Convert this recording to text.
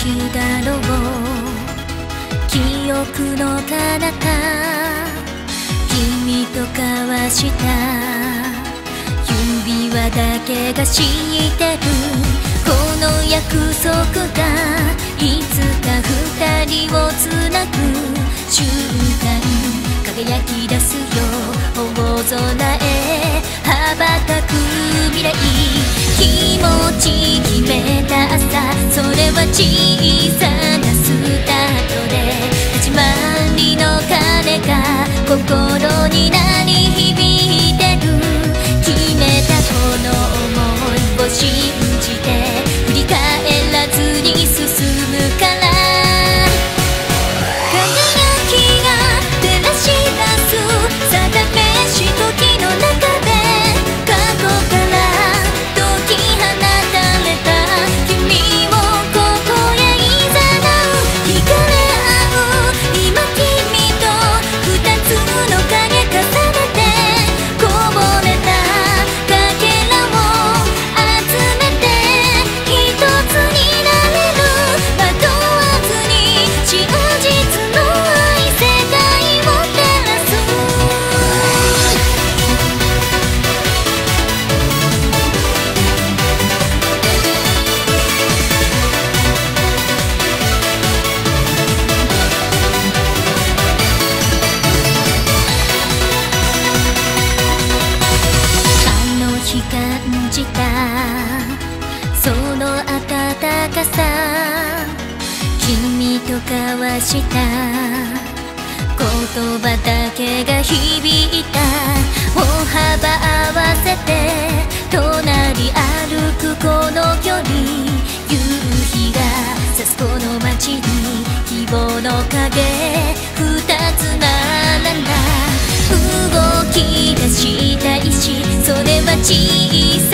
るだろう記憶の彼方君と交わした指輪だけが知ってるこの約束がいつか二人をつなぐ瞬間輝き出すよ大空へ羽ばたく未来気持ち決めた朝それは小さなスタートで始まりの鐘が心に鳴り響いてる決めたこの想いを信じて振り返らずに進むから君と交わした言葉だけが響いた歩幅合わせて隣歩くこの距離夕日が差すこの街に希望の影二つ並んだ動き出した意志それは小さ